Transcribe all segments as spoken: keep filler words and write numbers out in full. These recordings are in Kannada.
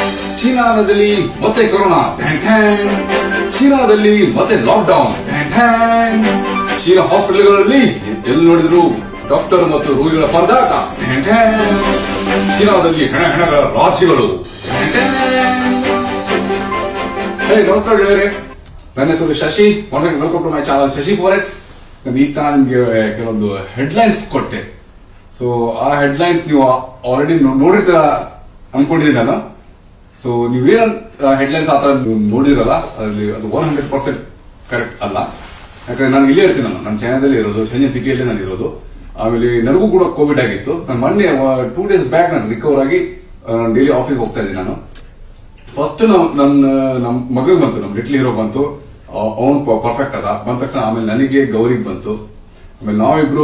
ಚೀನಾದಲ್ಲಿ ಮತ್ತೆ ಕೊರೋನಾ, ಚೀನಾದಲ್ಲಿ ಮತ್ತೆ ಲಾಕ್ಡೌನ್, ಚೀನಾ ಹಾಸ್ಪಿಟಲ್ಗಳಲ್ಲಿ ಎಲ್ಲಿ ನೋಡಿದ್ರು ಡಾಕ್ಟರ್ ಮತ್ತು ರೋಗಿಗಳ ಪರದಾಟ, ಚೀನಾದಲ್ಲಿ ಹೆಣ ಹೆಣಗಳ ರಾಶಿಗಳು. ನಮಸ್ಕಾರ ಗೆಳೆಯರೆ, ನನ್ನ ಹೆಸರು Shashi. Welcome to my channel Shashi forex. ನಾನು ಈಗ ತಾನ ನಿಮ್ಗೆ ಕೆಲವೊಂದು ಹೆಡ್ಲೈನ್ಸ್ ಕೊಟ್ಟೆ. ಸೊ ಆ ಹೆಡ್ಲೈನ್ಸ್ ನೀವು ಆಲ್ರೆಡಿ ನೋಡಿರ್ತೀರ ಅನ್ಕೊಂಡಿದ್ದೀನಿ ನಾನು. ಸೊ ನೀವೇನ್ ಹೆಡ್ಲೈನ್ಸ್ ಆತರ ನೋಡಿರಲ್ಲ, ಅದರಲ್ಲಿ ಅದು ಒನ್ ಹಂಡ್ರೆಡ್ ಪರ್ಸೆಂಟ್ ಕರೆಕ್ಟ್ ಅಲ್ಲ. ಯಾಕಂದ್ರೆ ನಾನು ಇಲ್ಲೇ ಇರ್ತೀನಿ, ನಾನು ನನ್ನ ಚೈನಾದಲ್ಲಿ ಇರೋದು, ಶೆಂಜನ್ ಸಿಟಿಯಲ್ಲೇ ನಾನು ಇರೋದು. ಆಮೇಲೆ ನನಗೂ ಕೂಡ ಕೋವಿಡ್ ಆಗಿತ್ತು. ನಾನು ಮೊನ್ನೆ ಟೂ ಡೇಸ್ ಬ್ಯಾಕ್ ನಾನು ರಿಕವರ್ ಆಗಿ ಡೈಲಿ ಆಫೀಸ್ ಹೋಗ್ತಾ ಇದ್ದೀನಿ. ನಾನು ಫಸ್ಟ್ ನನ್ನ ನಮ್ಮ ಮಗಗೆ ಬಂತು, ನಮ್ಮ ಲಿಟ್ಲ್ ಹೀರೋ ಬಂತು, ಅವನು ಪರ್ಫೆಕ್ಟ್ ಅದ. ಬಂದ ತಕ್ಷಣ ಆಮೇಲೆ ನನಗೆ ಗೌರಿಗೆ ಬಂತು. ಆಮೇಲೆ ನಾವಿಬ್ರು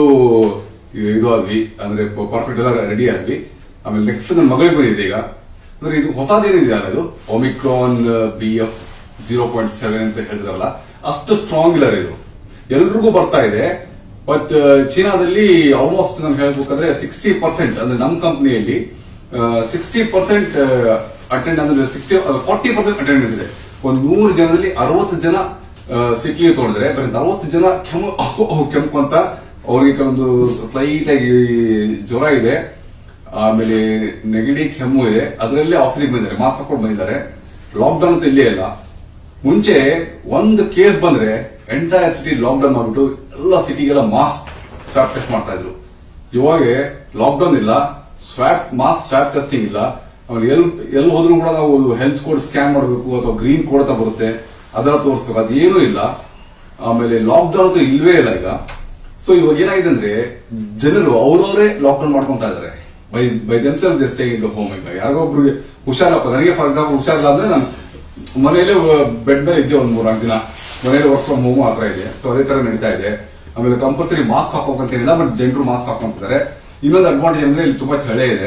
ಇದು ಆದ್ವಿ, ಅಂದ್ರೆ ಪರ್ಫೆಕ್ಟ್ ಎಲ್ಲ ರೆಡಿ ಆದ್ವಿ. ಆಮೇಲೆ ನೆಕ್ಸ್ಟ್ ನನ್ನ ಮಗಳಿಗೆ ಬಂದಿದೆ ಈಗ. ಅಂದ್ರೆ ಇದು ಹೊಸದೇನಿದೆ ಅಲ್ಲ, ಇದು Omicron B F zero point seven ಅಂತ ಹೇಳಿದ್ರಲ್ಲ, ಅಷ್ಟು ಸ್ಟ್ರಾಂಗ್ ಇಲ್ಲ ಇದು, ಎಲ್ರಿಗೂ ಬರ್ತಾ ಇದೆ. ಬಟ್ ಚೀನಾದಲ್ಲಿ ಆಲ್ಮೋಸ್ಟ್ ನಾನು ಹೇಳ್ಬೇಕಂದ್ರೆ ಸಿಕ್ಸ್ಟಿ ಪರ್ಸೆಂಟ್ ಅಂದ್ರೆ ನಮ್ಮ ಕಂಪನಿಯಲ್ಲಿ ಸಿಕ್ಸ್ಟಿ ಪರ್ಸೆಂಟ್ ಅಟೆಂಡ್ ಅಂದ್ರೆ ಸಿಕ್ಸ್ಟಿ ಫಾರ್ಟಿ ಪರ್ಸೆಂಟ್ ಅಟೆಂಡೆನ್ಸ್ ಇದೆ. ಒಂದು ನೂರು ಜನದಲ್ಲಿ ಅರವತ್ತು ಜನ ಸಿಕ್ ಲೀವ್ ತಗೊಂಡ್ರೆ ಬರೀ ನಲವತ್ತು ಜನ ಕೆಮ್ಮು ಕೆಂಪು ಅಂತ ಅವ್ರಿಗೆ ಕೆಲವೊಂದು ಸ್ಲೈಟ್ ಆಗಿ ಜ್ವರ ಇದೆ, ಆಮೇಲೆ ನೆಗಡಿ ಕೆಮ್ಮು ಇದೆ. ಅದರಲ್ಲೇ ಆಫೀಸಿಗೆ ಬಂದಿದ್ದಾರೆ, ಮಾಸ್ಕ್ ಹಾಕೊಂಡು ಬಂದಿದ್ದಾರೆ. ಲಾಕ್ಡೌನ್ ಅಂತ ಇಲ್ಲೇ ಇಲ್ಲ. ಮುಂಚೆ ಒಂದು ಕೇಸ್ ಬಂದ್ರೆ ಎಂಟೈರ್ ಸಿಟಿ ಲಾಕ್ಡೌನ್ ಮಾಡ್ಬಿಟ್ಟು ಎಲ್ಲ ಸಿಟಿಗೆಲ್ಲ ಮಾಸ್ಕ್ ಸ್ವಾಪ್ ಟೆಸ್ಟ್ ಮಾಡ್ತಾ ಇದ್ರು. ಇವಾಗ ಲಾಕ್ಡೌನ್ ಇಲ್ಲ, ಸ್ವಾಪ್ ಮಾಸ್ಕ್ ಸ್ವಾಪ್ ಟೆಸ್ಟಿಂಗ್ ಇಲ್ಲ. ಆಮೇಲೆ ಎಲ್ ಎಲ್ಲಿ ಹೋದ್ರೂ ಕೂಡ ನಾವು ಹೆಲ್ತ್ ಕೋಡ್ ಸ್ಕ್ಯಾನ್ ಮಾಡಬೇಕು ಅಥವಾ ಗ್ರೀನ್ ಕೋಡ್ ಅಂತ ಬರುತ್ತೆ, ಅದನ್ನ ತೋರಿಸ್ಬೇಕು, ಅದೇನೂ ಇಲ್ಲ. ಆಮೇಲೆ ಲಾಕ್ಡೌನ್ ಅಂತೂ ಇಲ್ವೇ ಇಲ್ಲ ಈಗ. ಸೊ ಇವಾಗ ಏನಾಗಿದೆ ಅಂದ್ರೆ ಜನರು ಅವ್ರವರೇ ಲಾಕ್ಡೌನ್ ಮಾಡ್ಕೊಂತ ಇದಾರೆ. By by themselves they stay in the home. ಈಗ ಯಾರಿಗೊಬ್ರಿಗೆ ಹುಷಾರಪ್ಪ, ನನಗೆ ಫಾರ್ ಎಕ್ಸಾಂಪಲ್ ಹುಷಾರಿಲ್ಲ ಅಂದ್ರೆ ನಾನು ಮನೆಯಲ್ಲೇ ಬೆಡ್ ಮೇಲೆ ಇದ್ದೆ ಒಂದ್ ಮೂರ್ನಾಲ್ಕು ದಿನ, ಮನೇಲಿ ವರ್ಕ್ ಫ್ರಮ್ ಹೋಮ್ ಆತರ ಇದೆ. ಸೊ ಅದೇ ತರ ನಡೀತಾ ಇದೆ. ಆಮೇಲೆ ಕಂಪಲ್ಸರಿ ಮಾಸ್ಕ್ ಹಾಕೋಕಂತೇನಿಲ್ಲ, ಬಟ್ ಜನರು ಮಾಸ್ಕ್ ಹಾಕೊಂತಿದ್ದಾರೆ. ಇನ್ನೊಂದು ಅಡ್ವಾಂಟೇಜ್ ಅಂದ್ರೆ ಇಲ್ಲಿ ತುಂಬಾ ಚಳಿ ಇದೆ,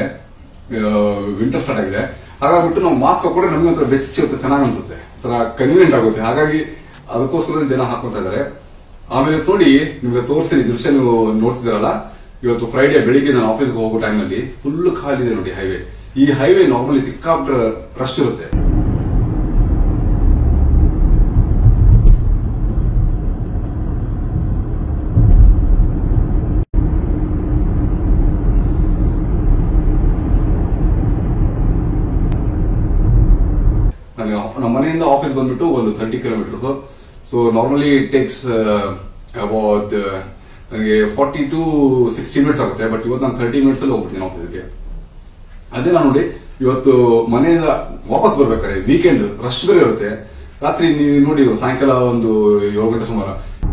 ವಿಂಟರ್ ಸ್ಟಾರ್ಟ್ ಆಗಿದೆ. ಹಾಗಾಗ್ಬಿಟ್ಟು ನಾವು ಮಾಸ್ಕ್ ಹಾಕೊಂಡ್ರೆ ನಮ್ಗೆ ಒಂಥರ ಬೆಚ್ಚಿರುತ್ತೆ, ಚೆನ್ನಾಗಿ ಅನ್ಸುತ್ತೆ, ಒಂಥರ ಕನ್ವೀನಿಯಂಟ್ ಆಗುತ್ತೆ. ಹಾಗಾಗಿ ಅದಕ್ಕೋಸ್ಕರ ಜನ ಹಾಕೊಂತ ಇದ್ದಾರೆ. ಆಮೇಲೆ ನೋಡಿ, ನಿಮ್ಗೆ ತೋರಿಸ್ತೀನಿ ದೃಶ್ಯ, ನೀವು ನೋಡ್ತಿದ್ದೀರಲ್ಲ. ಇವತ್ತು ಫ್ರೈಡೆ ಬೆಳಿಗ್ಗೆ ನಾನು ಆಫೀಸ್ಗೆ ಹೋಗೋ ಟೈಮ್ ಅಲ್ಲಿ ಫುಲ್ ಖಾಲಿ ಇದೆ ನೋಡಿ ಹೈವೇ. ಈ ಹೈವೇ ನಾರ್ಮಲಿ ಸಿಕ್ಕಾಪಟ್ಟೆ ರಶ್ ಇರುತ್ತೆ. ನಮ್ಮ ಮನೆಯಿಂದ ಆಫೀಸ್ ಬಂದ್ಬಿಟ್ಟು ಒಂದು thirty kilometres. So normally it takes about ನನಗೆ ಫಾರ್ಟಿ ಟು ಸಿಕ್ಸ್ಟಿ ಮಿನಿಟ್ಸ್ ಆಗುತ್ತೆ. ಬಟ್ ಇವತ್ತು ನಾನು ಥರ್ಟಿ ಮಿನಿಟ್ಸ್ ಅಲ್ಲಿ ಹೋಗ್ಬಿಡ್ತೀನಿ ಆಫೀಸ್ಗೆ. ಅದೇ ನಾನು ನೋಡಿ ಇವತ್ತು ಮನೆಯಿಂದ ವಾಪಸ್ ಬರ್ಬೇಕಾದ್ರೆ ವೀಕೆಂಡ್ ರಶ್ ಬೇರೆ ಇರುತ್ತೆ. ರಾತ್ರಿ ನೀವು ನೋಡಿ ಸಾಯಂಕಾಲ ಒಂದು ಏಳು ಗಂಟೆ ಸುಮಾರು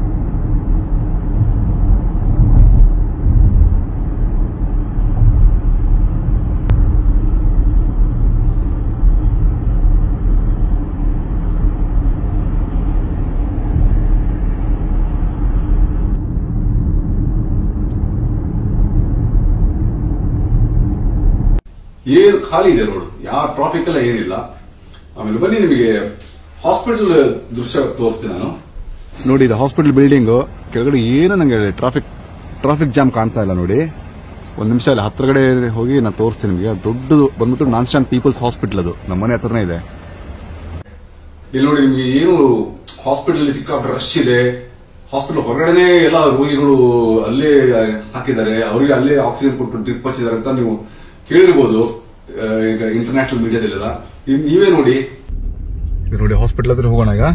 ಏನು ಖಾಲಿ ಇದೆ ರೋಡ್, ಯಾವ ಟ್ರಾಫಿಕ್ ಎಲ್ಲ ಏನಿಲ್ಲ. ಆಮೇಲೆ ಬನ್ನಿ ನಿಮಗೆ ಹಾಸ್ಪಿಟಲ್ ದೃಶ್ಯ ತೋರಿಸ್ತೀನಿ ನಾನು. ನೋಡಿ, ಇದು ಹಾಸ್ಪಿಟಲ್ ಬಿಲ್ಡಿಂಗ್ ಕೆಳಗಡೆ ಏನು ನಂಗೆ ಟ್ರಾಫಿಕ್ ಟ್ರಾಫಿಕ್ ಜಾಮ್ ಕಾಣ್ತಾ ಇಲ್ಲ ನೋಡಿ. ಒಂದ್ ನಿಮಿಷ ಅಲ್ಲಿ ಹತ್ರಗಡೆ ಹೋಗಿ ನಾನು ತೋರಿಸ್ತೀನಿ ನಿಮಗೆ. ದೊಡ್ಡದು ಬಂದ್ಬಿಟ್ಟು ನಾನ್ಸ್ಟಾನ್ ಪೀಪಲ್ಸ್ ಹಾಸ್ಪಿಟಲ್, ಅದು ನಮ್ಮ ಮನೆ ಹತ್ರನೇ ಇದೆ. ಇಲ್ಲಿ ನೋಡಿ ನಿಮ್ಗೆ ಏನು ಹಾಸ್ಪಿಟಲ್ ಸಿಕ್ಕಾಪಟ್ಟೆ ರಶ್ ಇದೆ. ಹಾಸ್ಪಿಟಲ್ ಹೊರಗಡೆನೆ ಎಲ್ಲ ರೋಗಿಗಳು ಅಲ್ಲೇ ಹಾಕಿದ್ದಾರೆ, ಅವರಿಗೆ ಅಲ್ಲೇ ಆಕ್ಸಿಜನ್ ಕೊಟ್ಟು ಡ್ರಿಪ್ ಹಚ್ಚಿದ್ದಾರೆ ಅಂತ ನೀವು ಕೇಳಿರ್ಬೋದು ಈಗ ಇಂಟರ್ನ್ಯಾಷನಲ್ ಮೀಡಿಯಾದಲ್ಲೆಲ್ಲ. ನೀವೇ ನೋಡಿ ನೋಡಿ ಹಾಸ್ಪಿಟಲ್ ಹತ್ರ ಹೋಗೋಣ ಈಗ.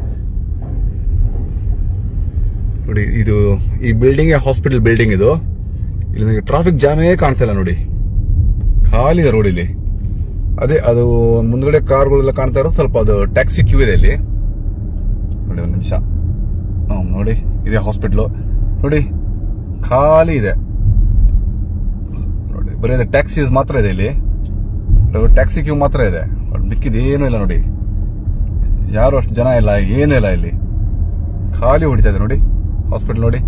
ನೋಡಿ, ಇದು ಈ ಬಿಲ್ಡಿಂಗ್ ಹಾಸ್ಪಿಟಲ್ ಬಿಲ್ಡಿಂಗ್ ಇದು. ಇಲ್ಲಿ ನನಗೆ ಟ್ರಾಫಿಕ್ ಜಾಮೇ ಕಾಣ್ತಾ ಇಲ್ಲ ನೋಡಿ, ಖಾಲಿ ಇದೆ ರೋಡ್ ಇಲ್ಲಿ. ಅದೇ ಅದು ಮುಂದ್ಗಡೆ ಕಾರ್ಗಳೆಲ್ಲ ಕಾಣ್ತಾ ಇರೋದು, ಸ್ವಲ್ಪ ಅದು ಟ್ಯಾಕ್ಸಿ ಕ್ಯೂ ಇದೆ ಇಲ್ಲಿ ನೋಡಿ. ಒಂದ್ ನಿಮಿಷ ನೋಡಿ, ಇದೆ ಹಾಸ್ಪಿಟ್ಲು ನೋಡಿ, ಖಾಲಿ ಇದೆ ನೋಡಿ. ಬರೀ ಟ್ಯಾಕ್ಸಿ ಮಾತ್ರ ಇದೆ ಇಲ್ಲಿ, ಟ್ಯಾಕ್ಸಿ ಕ್ಯೂ ಮಾತ್ರ ಇದೆ, ಮಿಕ್ಕಿದೇನು ಇಲ್ಲ ನೋಡಿ. ಯಾರು ಅಷ್ಟು ಜನ ಇಲ್ಲ, ಏನೂ ಇಲ್ಲ ಇಲ್ಲಿ, ಖಾಲಿ ಹೊಡಿತಾ ಇದೆ ನೋಡಿ. ಹಾಸ್ಪಿಟಲ್ ನೋಡಿ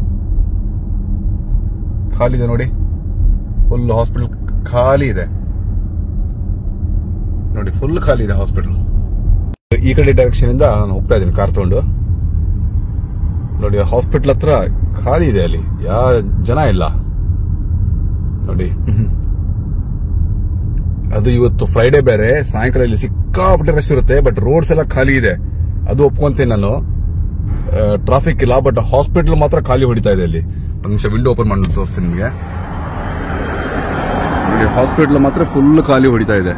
ಖಾಲಿ ಇದೆ ನೋಡಿ, ಫುಲ್ ಹಾಸ್ಪಿಟಲ್ ಖಾಲಿ ಇದೆ ನೋಡಿ, ಫುಲ್ ಖಾಲಿ ಇದೆ ಹಾಸ್ಪಿಟಲ್. ಈ ಕಡೆ ಡೈರೆಕ್ಷನ್ ಇಂದ ನಾನು ಹೋಗ್ತಾ ಇದ್ದೀನಿ ಕಾರ್ ತಗೊಂಡು ನೋಡಿ. ಹಾಸ್ಪಿಟಲ್ ಹತ್ರ ಖಾಲಿ ಇದೆ, ಅಲ್ಲಿ ಯಾವ ಜನ ಇಲ್ಲ ನೋಡಿ. ಅದು ಇವತ್ತು ಫ್ರೈಡೆ ಬೇರೆ, ಸಾಯಂಕಾಲ ಇಲ್ಲಿ ಸಿಕ್ಕಾಪಟ್ಟೆ ರಶ್ ಇರುತ್ತೆ. ಬಟ್ ರೋಡ್ಸ್ ಎಲ್ಲ ಖಾಲಿ ಇದೆ, ಅದು ಒಪ್ಕೊಂತೀನಿ ನಾನು. ಟ್ರಾಫಿಕ್ ಇಲ್ಲ, ಬಟ್ ಹಾಸ್ಪಿಟಲ್ ಮಾತ್ರ ಖಾಲಿ ಹೊಡಿತಾ ಇದೆ. ಇಲ್ಲಿ ಒಂದು ನಿಮಿಷ ವಿಂಡೋ ಓಪನ್ ಮಾಡಿ ತೋರಿಸ್ತೀನಿ ನಿಮಗೆ. ನೋಡಿ, ಹಾಸ್ಪಿಟಲ್ ಮಾತ್ರ ಫುಲ್ ಖಾಲಿ ಹೊಡಿತಾ ಇದೆ.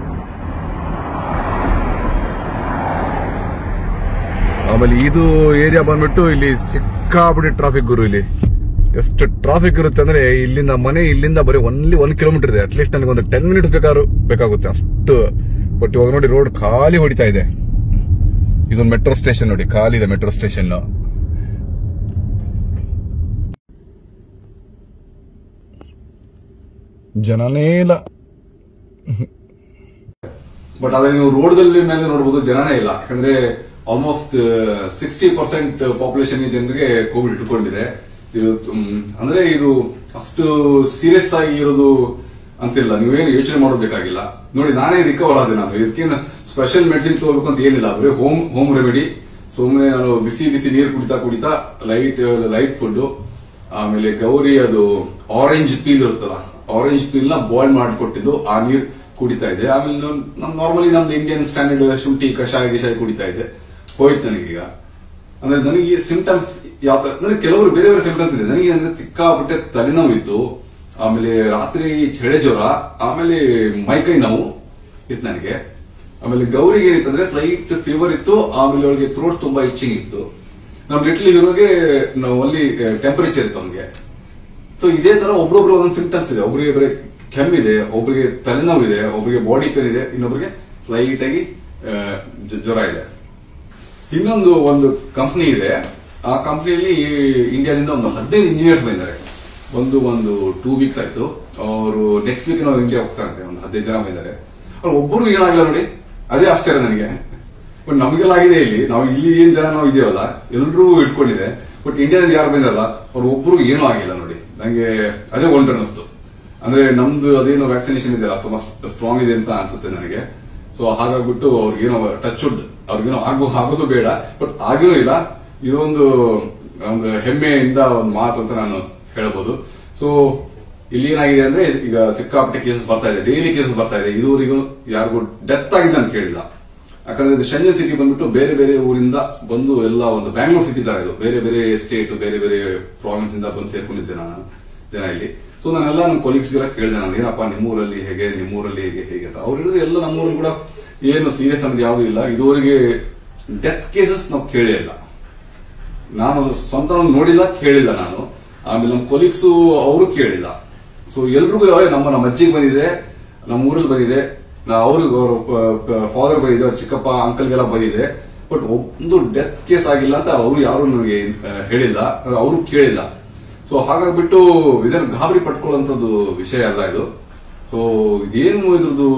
ಆಮೇಲೆ ಇದು ಏರಿಯಾ ಬಂದ್ಬಿಟ್ಟು ಇಲ್ಲಿ ಸಿಕ್ಕಾಪಟ್ಟೆ ಟ್ರಾಫಿಕ್ ಗುರು. ಇಲ್ಲಿ ಎಷ್ಟು ಟ್ರಾಫಿಕ್ ಇರುತ್ತೆ ಅಂದ್ರೆ, ಇಲ್ಲಿಂದ ಮನೆ ಇಲ್ಲಿಂದ ಬರೀ ಒನ್ಲಿ ಒಂದ್ ಕಿಲೋಮೀಟರ್ ಇದೆ. ಅಟ್ಲೀಸ್ಟ್ ನನಗೆ ಒಂದು ಟೆನ್ ಮಿನಿಟ್ಸ್ ಬೇಕಾದ್ರು ಬೇಕಾಗುತ್ತೆ ಅಷ್ಟು. ಬಟ್ ಇವಾಗ ನೋಡಿ ರೋಡ್ ಖಾಲಿ ಹೊಡಿತಾ ಇದೆ. ಇದೊಂದು ಮೆಟ್ರೋ ಸ್ಟೇಷನ್ ನೋಡಿ, ಖಾಲಿ ಇದೆ ಮೆಟ್ರೋ ಸ್ಟೇಷನ್. ಜನನೇ ಇಲ್ಲ. ಬಟ್ ಅದೇ ನೀವು ರೋಡ್ದಲ್ಲಿ ಮೇಲೆ ನೋಡಬಹುದು, ಜನನೇ ಇಲ್ಲ. ಯಾಕಂದ್ರೆ ಆಲ್ಮೋಸ್ಟ್ ಸಿಕ್ಸ್ಟಿ ಪರ್ಸೆಂಟ್ ಪಾಪ್ಯುಲೇಷನ್ ಜನರಿಗೆ ಕೋವಿಡ್ ಇಟ್ಕೊಂಡಿದೆ. ಇದು ಅಂದ್ರೆ ಇದು ಅಷ್ಟು ಸೀರಿಯಸ್ ಆಗಿ ಇರೋದು ಅಂತಿಲ್ಲ, ನೀವೇನು ಯೋಚನೆ ಮಾಡೋಬೇಕಾಗಿಲ್ಲ. ನೋಡಿ, ನಾನೇ ರಿಕವರ್ ಆದೆ. ನಾನು ಇದಕ್ಕೇನು ಸ್ಪೆಷಲ್ ಮೆಡಿಸಿನ್ ತಗೋಬೇಕು ಅಂತ ಏನಿಲ್ಲ, ಬರೀ ಹೋಮ್ ಹೋಮ್ ರೆಮಿಡಿ. ಸುಮ್ಮನೆ ನಾನು ಬಿಸಿ ಬಿಸಿ ನೀರು ಕುಡಿತಾ ಕುಡಿತಾ ಲೈಟ್ ಲೈಟ್ ಫುಡ್, ಆಮೇಲೆ ಗೌರಿ ಅದು ಆರೆಂಜ್ ಪೀಲ್ ಇರುತ್ತಲ್ಲ, ಆರೆಂಜ್ ಪೀಲ್ ನ ಬಾಯ್ಲ್ ಮಾಡಿಕೊಟ್ಟಿದ್ದು ಆ ನೀರು ಕುಡಿತಾ ಇದೆ. ಆಮೇಲೆ ನಮ್ ನಾರ್ಮಲಿ ನಮ್ದು ಇಂಡಿಯನ್ ಸ್ಟ್ಯಾಂಡರ್ಡ್ ಶುಂಠಿ ಕಷಾಯ ಗಿಷಾಯ ಕುಡಿತಾ ಇದೆ. ಹೋಯ್ತು ನನಗೀಗ. ಅಂದ್ರೆ ನನಗೆ ಸಿಂಪ್ಟಮ್ಸ್ ಯಾವ ತರ ಅಂದ್ರೆ, ಕೆಲವರು ಬೇರೆ ಬೇರೆ ಸಿಂಪ್ಟಮ್ಸ್ ಇದೆ. ನನಗೆ ಅಂದ್ರೆ ಸಿಕ್ಕಾಪಟ್ಟೆ ತಲೆನೋವು ಇತ್ತು, ಆಮೇಲೆ ರಾತ್ರಿ ಚಳಿ ಜ್ವರ, ಆಮೇಲೆ ಮೈಕೈ ನೋವು ಇತ್ತು ನನಗೆ. ಆಮೇಲೆ ಗೌರಿಗೆ ಏನಿತ್ತಂದ್ರೆ ಸ್ಲೈಟ್ ಫೀವರ್ ಇತ್ತು, ಆಮೇಲೆ ಅವಳಿಗೆ ಥ್ರೋಟ್ ತುಂಬಾ ಇಚ್ಚಿಂಗ್ ಇತ್ತು. ನಮ್ ಲಿಟ್ಲ್ ಹೀರೋಗೆ ಅಲ್ಲಿ ಟೆಂಪರೇಚರ್ ಇತ್ತು ಅವನಿಗೆ. ಸೊ ಇದೇ ತರ ಒಬ್ರೊಬ್ರು ಒಂದೊಂದು ಸಿಂಪ್ಟಮ್ಸ್ ಇದೆ. ಒಬ್ರಿಗೆ ಬರೀ ಕೆಮ್ಮಿದೆ, ಒಬ್ರಿಗೆ ತಲೆನೋವು ಇದೆ, ಒಬ್ರಿಗೆ ಬಾಡಿ ಪೇನ್ ಇದೆ, ಇನ್ನೊಬ್ರಿಗೆ ಲೈಟ್ ಆಗಿ ಜ್ವರ ಇದೆ. ಇನ್ನೊಂದು ಒಂದು ಕಂಪನಿ ಇದೆ, ಆ ಕಂಪನಿಯಲ್ಲಿ ಇಂಡಿಯಾದಿಂದ ಒಂದು ಹದಿನೈದು ಇಂಜಿನಿಯರ್ಸ್ ಬಂದಿದ್ದಾರೆ. ಒಂದು ಒಂದು ಟೂ ವೀಕ್ಸ್ ಆಯ್ತು. ಅವರು ನೆಕ್ಸ್ಟ್ ವೀಕ್ ನಾವು ಇಂಡಿಯಾ ಹೋಗ್ತಾರಂತೆ. ಒಂದು ಹದಿನೈದು ಜನ ಬಂದಿದ್ದಾರೆ. ಅವ್ರು ಒಬ್ಬರಿಗೂ ಏನಾಗಿಲ್ಲ ನೋಡಿ, ಅದೇ ಆಶ್ಚರ್ಯ ನನಗೆ. ಬಟ್ ನಮಗೆಲ್ಲ ಆಗಿದೆ ಇಲ್ಲಿ, ನಾವು ಇಲ್ಲಿ ಏನ್ ಜನ ನಾವು ಇದೆಯಲ್ಲ ಎಲ್ಲರೂ ಇಟ್ಕೊಂಡಿದೆ. ಬಟ್ ಇಂಡಿಯಾದಲ್ಲಿ ಯಾರು ಬಂದಿರಲ್ಲ, ಅವ್ರು ಒಬ್ಬರಿಗೂ ಏನೂ ಆಗಿಲ್ಲ ನೋಡಿ. ನಂಗೆ ಅದೇ ವಂಡರ್ ಅನ್ನಿಸ್ತು. ಅಂದ್ರೆ ನಮ್ದು ಅದೇನೋ ವ್ಯಾಕ್ಸಿನೇಷನ್ ಇದೆಯಲ್ಲ ತುಂಬಾ ಸ್ಟ್ರಾಂಗ್ ಇದೆ ಅಂತ ಅನ್ಸುತ್ತೆ ನನಗೆ. ಸೊ ಹಾಗಾಗ್ಬಿಟ್ಟು ಅವ್ರಿಗೇನೋ ಟಚ್ ವುಡ್, ಅವ್ರಿಗೇನೋ ಆಗೋ ಆಗೋದು ಬೇಡ, ಬಟ್ ಆಗಿನೂ ಇಲ್ಲ. ಇದೊಂದು ಒಂದು ಹೆಮ್ಮೆಯಿಂದ ಒಂದು ಮಾತು ಅಂತ ನಾನು ಹೇಳಬಹುದು. ಸೊ ಇಲ್ಲಿ ಏನಾಗಿದೆ ಅಂದ್ರೆ, ಈಗ ಸಿಕ್ಕಾಪಟ್ಟೆ ಕೇಸಸ್ ಬರ್ತಾ ಇದೆ, ಡೈಲಿ ಕೇಸಸ್ ಬರ್ತಾ ಇದೆ. ಇದುವರೆಗೂ ಯಾರಿಗೂ ಡೆತ್ ಆಗಿದೆ ನಾನು ಕೇಳಿಲ್ಲ. ಯಾಕಂದ್ರೆ ಇದು ಶಂಜನ್ ಸಿಟಿ ಬಂದ್ಬಿಟ್ಟು ಬೇರೆ ಬೇರೆ ಊರಿಂದ ಬಂದು ಎಲ್ಲ ಒಂದು ಬ್ಯಾಂಗ್ಳೂರ್ ಸಿಟಿ ತರ ಇದು, ಬೇರೆ ಬೇರೆ ಸ್ಟೇಟ್ ಬೇರೆ ಬೇರೆ ಪ್ರಾವಿನ್ಸ್ ಇಂದ ಬಂದು ಸೇರ್ಕೊಂಡಿದ್ದೆ ನಾನು ಜನ ಇಲ್ಲಿ. ಸೊ ನಾನೆಲ್ಲ ನನ್ನ ಕೊಲೀಗ್ಸ್ಗೆಲ್ಲ ಕೇಳಿದೆ, ನಾನು ಏನಪ್ಪಾ ನಿಮ್ಮೂರಲ್ಲಿ ಹೇಗೆ, ನಿಮ್ಮೂರಲ್ಲಿ ಹೇಗೆ ಹೇಗೆ ಅಂತ. ಅವ್ರು ಹೇಳಿದ್ರೆ ಎಲ್ಲ ನಮ್ಮೂರಲ್ಲಿ ಕೂಡ ಏನು ಸೀರಿಯಸ್ ಅನ್ನೋದು ಯಾವುದೂ ಇಲ್ಲ, ಇದುವರೆಗೆ ಡೆತ್ ಕೇಸಸ್ ನಾವು ಕೇಳೇ ಇಲ್ಲ. ನಾನು ಸ್ವಂತ ನೋಡಿಲ್ಲ, ಕೇಳಿಲ್ಲ ನಾನು. ಆಮೇಲೆ ನಮ್ಮ ಕೊಲೀಗ್ಸು ಅವರು ಕೇಳಿಲ್ಲ. ಸೊ ಎಲ್ರಿಗೂ ನಮ್ಮ ನಮ್ಮ ಅಜ್ಜಿಗೆ ಬಂದಿದೆ, ನಮ್ಮ ಊರಲ್ಲಿ ಬಂದಿದೆ, ಅವ್ರಿಗೆ ಅವ್ರ ಫಾದರ್ ಬಂದಿದೆ, ಅವ್ರ ಚಿಕ್ಕಪ್ಪ ಅಂಕಲ್ಗೆಲ್ಲ ಬಂದಿದೆ. ಬಟ್ ಒಂದು ಡೆತ್ ಕೇಸ್ ಆಗಿಲ್ಲ ಅಂತ ಅವರು ಯಾರು ನನಗೆ ಹೇಳಿಲ್ಲ, ಅವರು ಕೇಳಿಲ್ಲ. ಸೊ ಹಾಗಾಗ್ಬಿಟ್ಟು ಇದನ್ನು ಗಾಬರಿ ಪಟ್ಕೊಳ್ಳುವಂತದ್ದು ವಿಷಯ ಅಲ್ಲ ಇದು. ಸೊ ಇದೇನು ಇದ್ರದ್ದು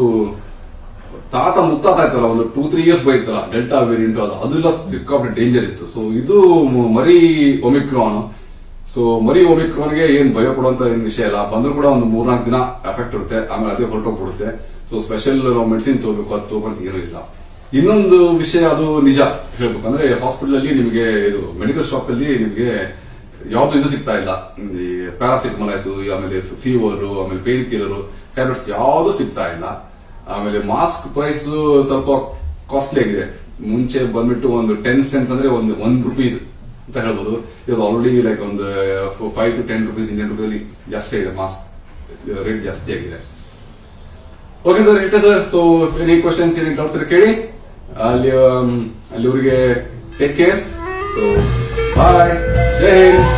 ತಾತ ಮುತ್ತಾತ ಆಯ್ತಲ್ಲ, ಒಂದು ಟೂ ತ್ರೀ ಇಯರ್ಸ್ ಬೈತಲ್ಲ ಡೆಲ್ಟಾ ವೇರಿಯಂಟ್, ಅದು ಅದೆಲ್ಲ ಸಿಕ್ಕಾಪಟ್ಟೆ ಡೇಂಜರ್ ಇತ್ತು. ಸೊ ಇದು ಮರಿ ಒಮಿಕ್ರಾನ್. ಸೊ ಮರಿ ಒಮಿಕ್ರಾನ್ಗೆ ಏನ್ ಭಯ ಪಡುವಂತ ಏನ್ ವಿಷಯ ಇಲ್ಲ, ಬಂದ್ರು ಕೂಡ ಒಂದು ಮೂರ್ನಾಲ್ಕು ದಿನ ಎಫೆಕ್ಟ್ ಇರುತ್ತೆ, ಆಮೇಲೆ ಅದೇ ಹೊರಟೋಗ್ಬಿಡುತ್ತೆ. ಸೊ ಸ್ಪೆಷಲ್ ನಾವು ಮೆಡಿಸಿನ್ ತಗೋಬೇಕು ಅದು ತಗೋಂತ ಏನೂ ಇಲ್ಲ. ಇನ್ನೊಂದು ವಿಷಯ, ಅದು ನಿಜ ಹೇಳ್ಬೇಕಂದ್ರೆ, ಹಾಸ್ಪಿಟಲ್ ಅಲ್ಲಿ ನಿಮಗೆ ಇದು ಮೆಡಿಕಲ್ ಶಾಪ್ ಅಲ್ಲಿ ನಿಮಗೆ ಯಾವ್ದು ಇದು ಸಿಗ್ತಾ ಇಲ್ಲ. ಈ ಪ್ಯಾರಾಸಿಟಮಾಲ್ ಆಯ್ತು, ಆಮೇಲೆ ಫೀವರ್, ಆಮೇಲೆ ಪೇನ್ ಕಿಲ್ಲರ್ ಟ್ಯಾಬ್ಲೆಟ್ಸ್ ಯಾವ್ದು ಸಿಗ್ತಾ ಇಲ್ಲ. ಆಮೇಲೆ ಮಾಸ್ಕ್ ಪ್ರೈಸ್ ಸ್ವಲ್ಪ ಕಾಸ್ಟ್ಲಿ ಆಗಿದೆ. ಮುಂಚೆ ಬಂದ್ಬಿಟ್ಟು ಒಂದು ಟೆನ್ ಸೆನ್ಸ್ ಅಂದ್ರೆ ಒಂದು ಒನ್ ರುಪೀಸ್ ಅಂತ ಹೇಳ್ಬೋದು. ಇದು ಆಲ್ರೆಡಿ ಲೈಕ್ ಒಂದು five to ten rupees Indian rupees ಜಾಸ್ತಿ ಆಗಿದೆ, ಮಾಸ್ಕ್ ರೇಟ್ ಜಾಸ್ತಿ ಆಗಿದೆ. ಓಕೆ ಸರ್, ಇಷ್ಟೇ sir. So any questions, any doubts ಕೇಳಿ. ಅಲ್ಲಿ ಅಲ್ಲಿವರಿಗೆ ಟೇಕ್ ಕೇರ್. ಸೊ ಬಾಯ್, ಜೈ ಹಿಂದ್.